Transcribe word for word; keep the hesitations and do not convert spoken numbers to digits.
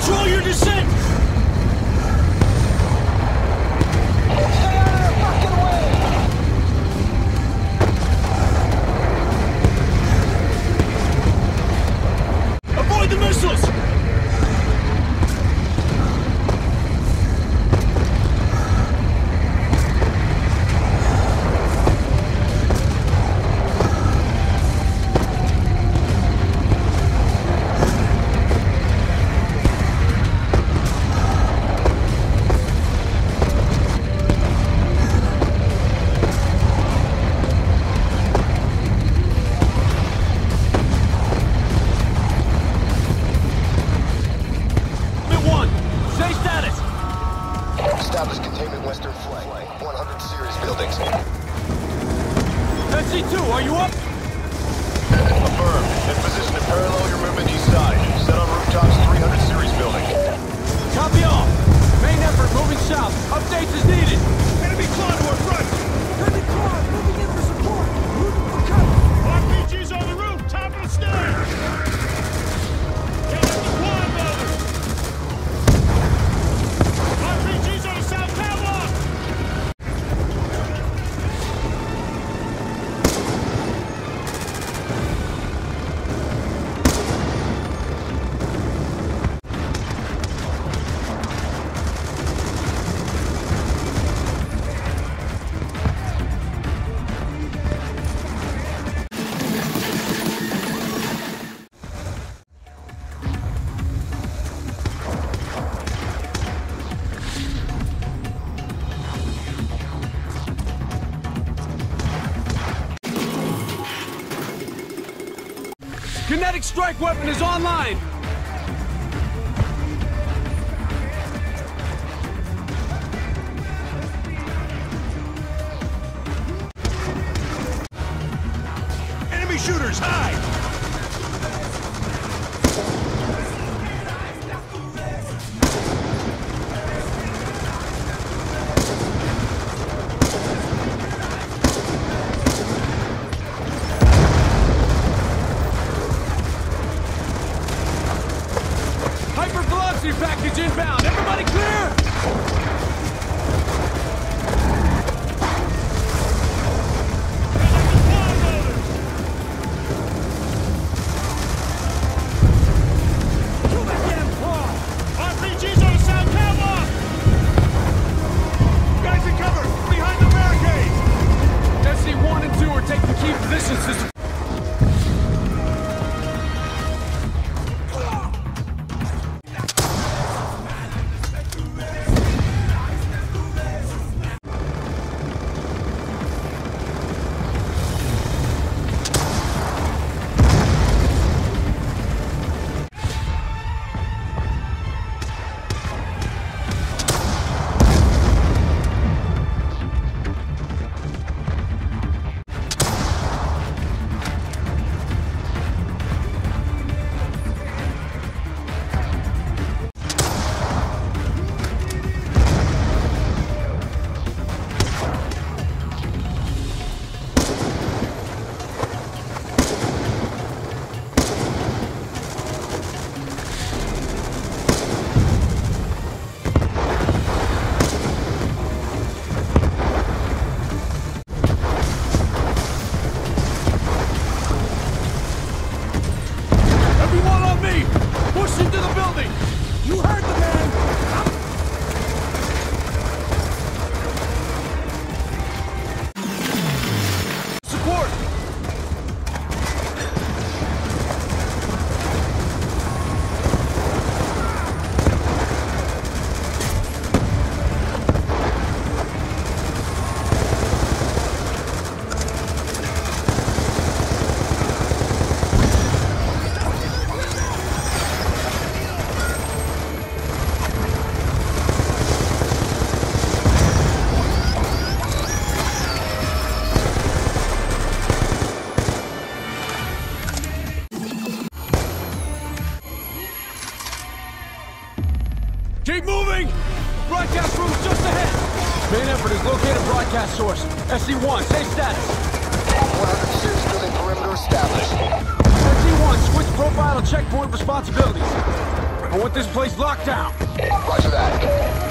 Control your descent! Stay out of their fucking way! Avoid the missiles! Established containment western flank. one hundred series buildings. S C two, are you up? Affirmed. In position to parallel your movement east side. Set on rooftops three hundred series building. Copy all. Main effort moving south. Updates as needed. Enemy quad to our front! Enemy quad moving in for support! Moving for cover! R P Gs on the roof, top of the stairs! Get up the quad building! R P Gs on the south catwalk! Kinetic strike weapon is online! Enemy shooters, high! Hypervelocity package inbound! Everybody clear! Kill that damn quad! R P Gs on the south catwalk! Guys in cover! Behind the barricade! S C one and two are taking key positions to... Everyone on me! Push into the building! You heard the man! Support! Keep moving! Broadcast room just ahead! Main effort is locate a broadcast source. S C one, safe status. one hundred series building perimeter established. S C one, switch profile and checkpoint responsibilities. I want this place locked down. Roger that.